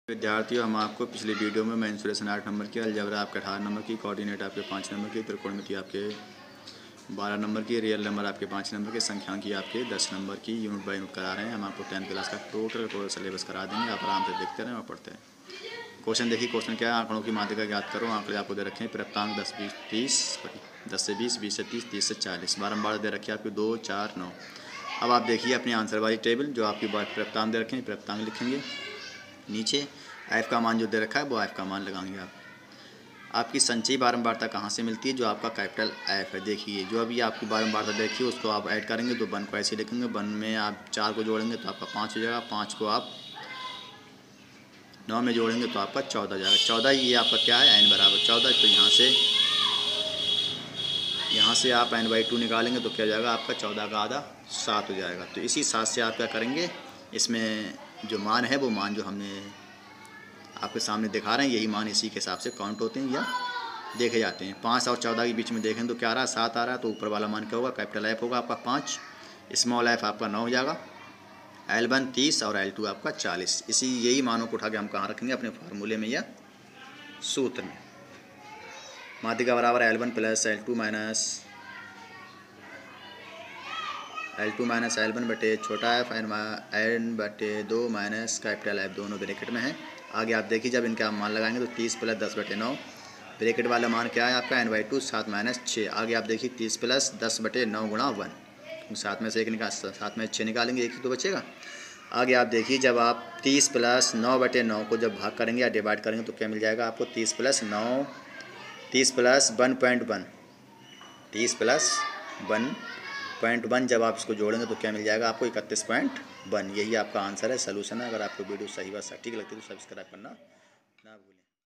विद्यार्थियों, हम आपको पिछली वीडियो में मेंसुरेशन 8 नंबर की, अलजेब्रा आपके 18 नंबर की, कोऑर्डिनेट आपके 5 नंबर की, त्रिकोणमिति आपके 12 नंबर की, रियल नंबर आपके 5 नंबर के, संख्यांकी आपके 10 नंबर की यूनिट बाय यूनिट करा रहे हैं। हम आपको 10th क्लास का टोटल सिलेबस करा देंगे। आप आराम से देखते रहें और पढ़ते हैं। क्वेश्चन देखिए, क्वेश्चन क्या है? आंकड़ों की माध्यिका ज्ञात करो। आंकड़े आपको दे रखे हैं प्राप्तांक 10 से 20, 20 से 30, 30 से 40। बारंबार दे रखे हैं आपके 2, 4, 9। अब आप देखिए अपनी आंसर वाली टेबल, जो आपकी प्राप्तांक दे रखे हैं, प्राप्तांक लिखेंगे। नीचे एफ का मान जो दे रखा है वो एफ का मान लगाएंगे आप। आपकी संचयी बारंबारता कहाँ से मिलती है? जो आपका कैपिटल एफ है। देखिए जो अभी आपकी बारंबारता देखिए उसको आप ऐड करेंगे तो 1 को ऐसे लिखेंगे। 1 में आप 4 को जोड़ेंगे तो आपका 5 हो जाएगा। 5 को आप 9 में जोड़ेंगे तो आपका 14 हो जाएगा। 14 ये आपका क्या है? n बराबर 14। तो यहाँ से आप n/2 निकालेंगे तो क्या हो जाएगा? आपका 14 का आधा 7 हो जाएगा। तो इसी 7 से आप क्या करेंगे? इसमें जो मान है वो मान जो हमने आपके सामने दिखा रहे हैं, यही मान इसी के हिसाब से काउंट होते हैं या देखे जाते हैं। 5 और 14 के बीच में देखें तो क्या आ रहा है? 7 आ रहा है। तो ऊपर वाला मान क्या होगा? कैपिटल एफ होगा आपका 5, स्मॉल एफ आपका 9 हो जाएगा, L1 30 और L2 आपका 40। यही मानों को उठा के हम कहाँ रखेंगे? अपने फार्मूले में या सूत्र में। माध्यिका बराबर L1 plus L2 minus L1 बटे छोटा एफ n बटे 2 माइनस कैपिटल एफ, दोनों ब्रैकेट में है। आगे आप देखिए जब इनके आप मान लगाएंगे तो 30 प्लस 10 बटे 9, ब्रैकेट वाला मान क्या है आपका? n/2 7 minus 6। आगे आप देखिए 30 प्लस 10 बटे 9 गुणा 1, 7 में से 6 निकालेंगे, 1 ही तो बचेगा। आगे आप देखिए जब आप 30 प्लस 9 बटे 9 को जब भाग करेंगे या डिवाइड करेंगे तो क्या मिल जाएगा आपको? 30 प्लस 1.1, 30 प्लस 1.1 जब आप इसको जोड़ेंगे तो क्या मिल जाएगा आपको? 31.1। यही आपका आंसर है, सलूशन है। अगर आपको वीडियो सही व सटीक लगती है तो सब्सक्राइब करना ना भूलें।